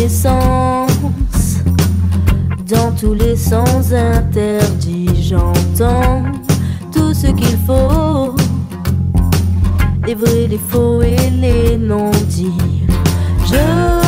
mes sens, dans tous les sens interdits, j'entends tout ce qu'il faut, les vrais, les faux et les non-dits. Je